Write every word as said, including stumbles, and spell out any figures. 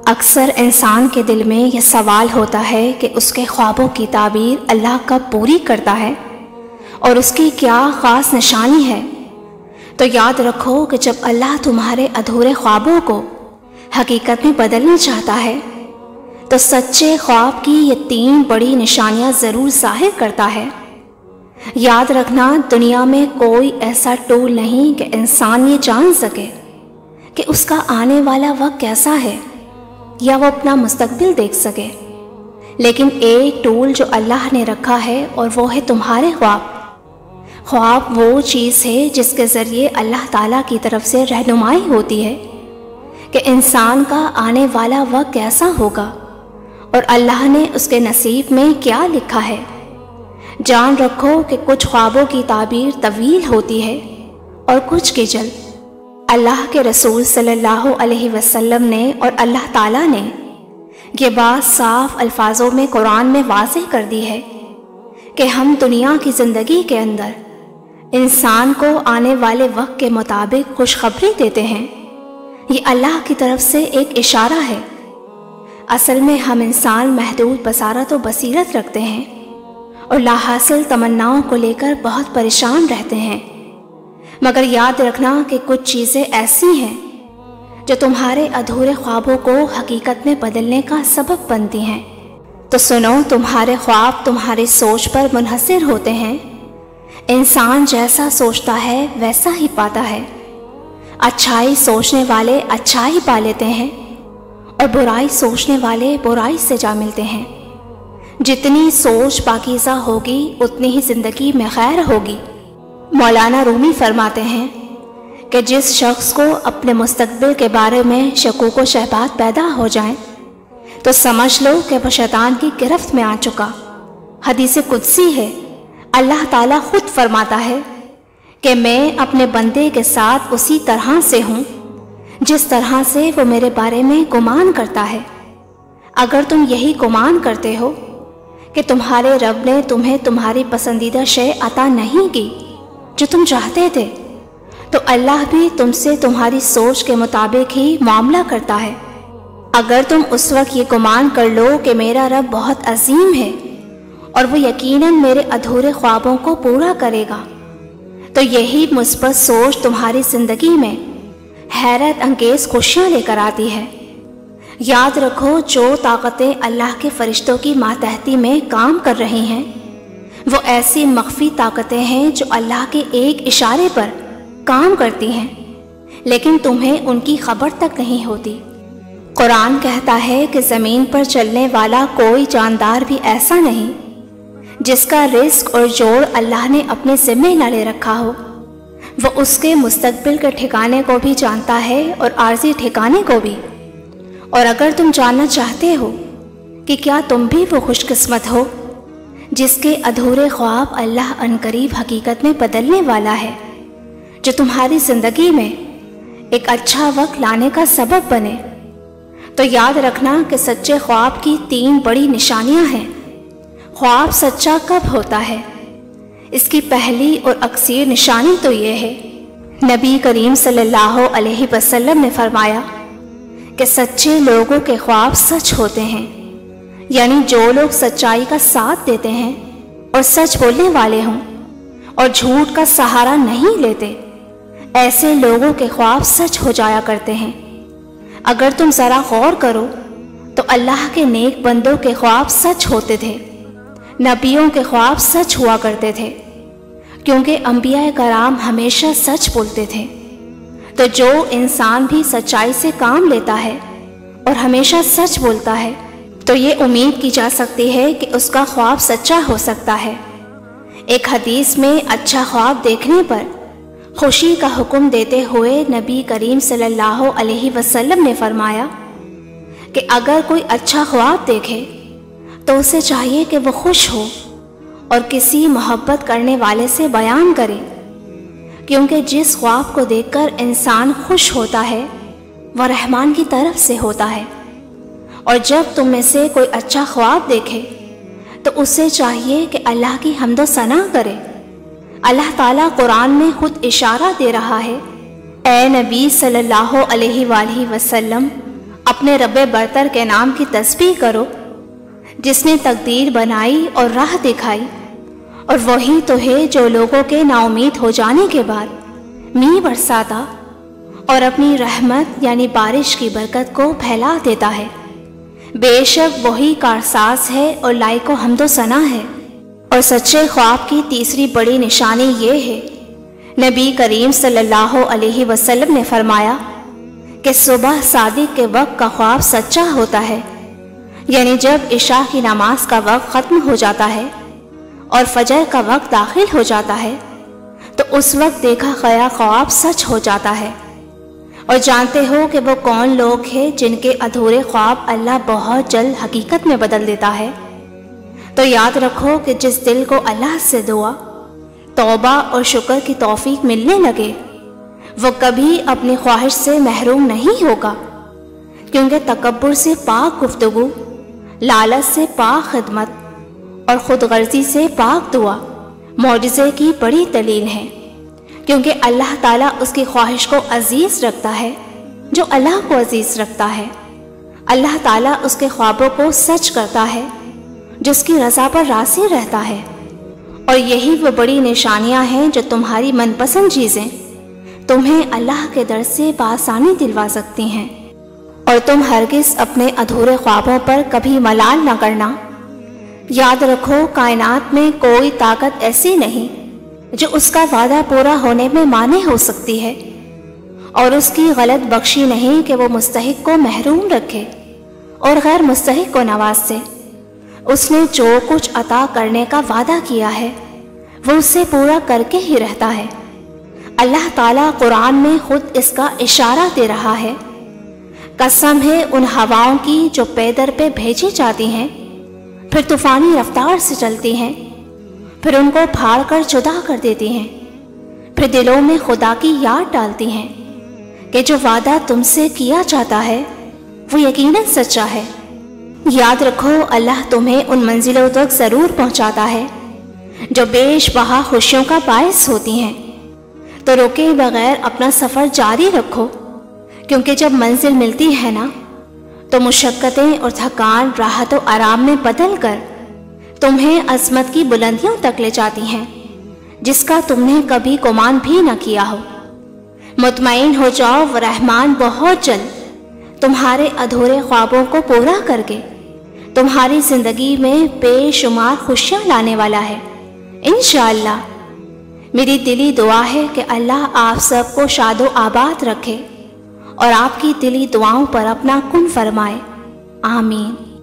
اکثر انسان کے دل میں یہ سوال ہوتا ہے کہ اس کے خوابوں کی تعبیر اللہ کب پوری کرتا ہے اور اس کی کیا خاص نشانی ہے۔ تو یاد رکھو کہ جب اللہ تمہارے ادھورے خوابوں کو حقیقت میں بدلنا چاہتا ہے تو سچے خواب کی یہ تین بڑی نشانیاں ضرور ظاہر کرتا ہے۔ یاد رکھنا، دنیا میں کوئی ایسا ٹول نہیں کہ انسان یہ جان سکے کہ اس کا آنے والا وقت کیسا ہے یا وہ اپنا مستقبل دیکھ سکے، لیکن ایک ٹول جو اللہ نے رکھا ہے اور وہ ہے تمہارے خواب۔ خواب وہ چیز ہے جس کے ذریعے اللہ تعالیٰ کی طرف سے رہنمائی ہوتی ہے کہ انسان کا آنے والا وقت کیسا ہوگا اور اللہ نے اس کے نصیب میں کیا لکھا ہے۔ جان رکھو کہ کچھ خوابوں کی تعبیر طویل ہوتی ہے اور کچھ کی جلد۔ اللہ کے رسول صلی اللہ علیہ وسلم نے اور اللہ تعالیٰ نے یہ بات صاف الفاظوں میں قرآن میں واضح کر دی ہے کہ ہم دنیا کی زندگی کے اندر انسان کو آنے والے وقت کے مطابق خوشخبری دیتے ہیں۔ یہ اللہ کی طرف سے ایک اشارہ ہے۔ اصل میں ہم انسان محدود بصارت و بصیرت رکھتے ہیں اور لاحاصل تمناؤں کو لے کر بہت پریشان رہتے ہیں، مگر یاد رکھنا کہ کچھ چیزیں ایسی ہیں جو تمہارے ادھورے خوابوں کو حقیقت میں بدلنے کا سبب بنتی ہیں۔ تو سنو، تمہارے خواب تمہاری سوچ پر منحصر ہوتے ہیں۔ انسان جیسا سوچتا ہے ویسا ہی پاتا ہے۔ اچھائی سوچنے والے اچھائی پا لیتے ہیں اور برائی سوچنے والے برائی سے جا ملتے ہیں۔ جتنی سوچ پاکیزہ ہوگی اتنی ہی زندگی میں خیر ہوگی۔ مولانا رومی فرماتے ہیں کہ جس شخص کو اپنے مستقبل کے بارے میں شکوک و شبہات پیدا ہو جائیں تو سمجھ لو کہ وہ شیطان کی گرفت میں آ چکا۔ حدیث قدسی ہے، اللہ تعالیٰ خود فرماتا ہے کہ میں اپنے بندے کے ساتھ اسی طرح سے ہوں جس طرح سے وہ میرے بارے میں گمان کرتا ہے۔ اگر تم یہی گمان کرتے ہو کہ تمہارے رب نے تمہیں تمہاری پسندیدہ شے عطا نہیں کی جو تم چاہتے تھے، تو اللہ بھی تم سے تمہاری سوچ کے مطابق ہی معاملہ کرتا ہے۔ اگر تم اس وقت یہ گمان کر لو کہ میرا رب بہت عظیم ہے اور وہ یقیناً میرے ادھورے خوابوں کو پورا کرے گا، تو یہی مثبت سوچ تمہاری زندگی میں حیرت انگیز خوشیاں لے کر آتی ہے۔ یاد رکھو، جو طاقتیں اللہ کے فرشتوں کی ماتحتی میں کام کر رہی ہیں وہ ایسی مخفی طاقتیں ہیں جو اللہ کے ایک اشارے پر کام کرتی ہیں، لیکن تمہیں ان کی خبر تک نہیں ہوتی۔ قرآن کہتا ہے کہ زمین پر چلنے والا کوئی جاندار بھی ایسا نہیں جس کا رزق اور جوڑ اللہ نے اپنے ذمہ نہ لے رکھا ہو۔ وہ اس کے مستقبل کے ٹھکانے کو بھی جانتا ہے اور عارضی ٹھکانے کو بھی۔ اور اگر تم جاننا چاہتے ہو کہ کیا تم بھی وہ خوش قسمت ہو جس کے ادھورے خواب اللہ عنقریب حقیقت میں بدلنے والا ہے، جو تمہاری زندگی میں ایک اچھا وقت لانے کا سبب بنے، تو یاد رکھنا کہ سچے خواب کی تین بڑی نشانیاں ہیں۔ خواب سچا کب ہوتا ہے؟ اس کی پہلی اور اکثر نشانی تو یہ ہے، نبی کریم صلی اللہ علیہ وسلم نے فرمایا کہ سچے لوگوں کے خواب سچ ہوتے ہیں، یعنی جو لوگ سچائی کا ساتھ دیتے ہیں اور سچ بولنے والے ہوں اور جھوٹ کا سہارا نہیں لیتے، ایسے لوگوں کے خواب سچ ہو جایا کرتے ہیں۔ اگر تم ذرا غور کرو تو اللہ کے نیک بندوں کے خواب سچ ہوتے تھے، نبیوں کے خواب سچ ہوا کرتے تھے، کیونکہ انبیاء کرام ہمیشہ سچ بولتے تھے۔ تو جو انسان بھی سچائی سے کام لیتا ہے اور ہمیشہ سچ بولتا ہے تو یہ امید کی جا سکتی ہے کہ اس کا خواب سچا ہو سکتا ہے۔ ایک حدیث میں اچھا خواب دیکھنے پر خوشی کا حکم دیتے ہوئے نبی کریم صلی اللہ علیہ وسلم نے فرمایا کہ اگر کوئی اچھا خواب دیکھے تو اسے چاہیے کہ وہ خوش ہو اور کسی محبت کرنے والے سے بیان کرے، کیونکہ جس خواب کو دیکھ کر انسان خوش ہوتا ہے وہ رحمان کی طرف سے ہوتا ہے۔ اور جب تم میں سے کوئی اچھا خواب دیکھے تو اسے چاہیے کہ اللہ کی حمد و ثنا کرے۔ اللہ تعالیٰ قرآن میں خود اشارہ دے رہا ہے، اے نبی صلی اللہ علیہ وآلہ وسلم، اپنے رب برتر کے نام کی تسبیح کرو جس نے تقدیر بنائی اور راہ دکھائی، اور وہی تو ہے جو لوگوں کے نا امید ہو جانے کے بعد میਂਹ برساتا اور اپنی رحمت یعنی بارش کی برکت کو پھیلا دیتا ہے۔ بے شک وہی کارساز ہے اور لائق و حمد و ثنا ہے۔ اور سچے خواب کی تیسری بڑی نشانی یہ ہے، نبی کریم صلی اللہ علیہ وسلم نے فرمایا کہ صبح صادق کے وقت کا خواب سچا ہوتا ہے، یعنی جب عشاء کی نماز کا وقت ختم ہو جاتا ہے اور فجر کا وقت داخل ہو جاتا ہے تو اس وقت دیکھا گیا خواب سچ ہو جاتا ہے۔ اور جانتے ہو کہ وہ کون لوگ ہیں جن کے ادھورے خواب اللہ بہت جلد حقیقت میں بدل دیتا ہے؟ تو یاد رکھو کہ جس دل کو اللہ سے دعا، توبہ اور شکر کی توفیق ملنے لگے وہ کبھی اپنی خواہش سے محروم نہیں ہوگا، کیونکہ تکبر سے پاک گفتگو، لالچ سے پاک خدمت اور خود غرضی سے پاک دعا معجزے کی بڑی دلیل ہے، کیونکہ اللہ تعالیٰ اس کی خواہش کو عزیز رکھتا ہے جو اللہ کو عزیز رکھتا ہے۔ اللہ تعالیٰ اس کے خوابوں کو سچ کرتا ہے جو اس کی رضا پر راضی رہتا ہے۔ اور یہی وہ بڑی نشانیاں ہیں جو تمہاری من پسند چیزیں تمہیں اللہ کے در سے بآسانی دلوا سکتی ہیں۔ اور تم ہرگز اپنے ادھورے خوابوں پر کبھی ملال نہ کرنا۔ یاد رکھو کائنات میں کوئی طاقت ایسی نہیں جو اس کا وعدہ پورا ہونے میں مانع ہو سکتی ہے، اور اس کی غلط بخشی نہیں کہ وہ مستحق کو محروم رکھے اور غیر مستحق کو نوازے۔ اس نے جو کچھ عطا کرنے کا وعدہ کیا ہے وہ اسے پورا کر کے ہی رہتا ہے۔ اللہ تعالیٰ قرآن میں خود اس کا اشارہ دے رہا ہے، قسم ہے ان ہواؤں کی جو پیدر پہ بھیجی جاتی ہیں، پھر طوفانی رفتار سے چلتی ہیں، پھر ان کو پھاڑ کر جدا کر دیتی ہیں، پھر دلوں میں خدا کی یاد ڈالتی ہیں کہ جو وعدہ تم سے کیا جاتا ہے وہ یقیناً سچا ہے۔ یاد رکھو اللہ تمہیں ان منزلوں تک ضرور پہنچاتا ہے جو بیش بہا خوشیوں کا باعث ہوتی ہیں، تو رکے بغیر اپنا سفر جاری رکھو، کیونکہ جب منزل ملتی ہے نا تو مشقتیں اور تھکان راحت و آرام میں بدل کر تمہیں عظمت کی بلندیوں تک لے جاتی ہیں جس کا تم نے کبھی گمان بھی نہ کیا ہو۔ مطمئن ہو جاؤ وہ رحمان بہت جلد تمہارے ادھورے خوابوں کو پورا کر کے تمہاری زندگی میں بے شمار خوشیاں لانے والا ہے انشاءاللہ۔ میری دلی دعا ہے کہ اللہ آپ سب کو شاد و آباد رکھے اور آپ کی دلی دعاؤں پر اپنا کن فرمائے، آمین۔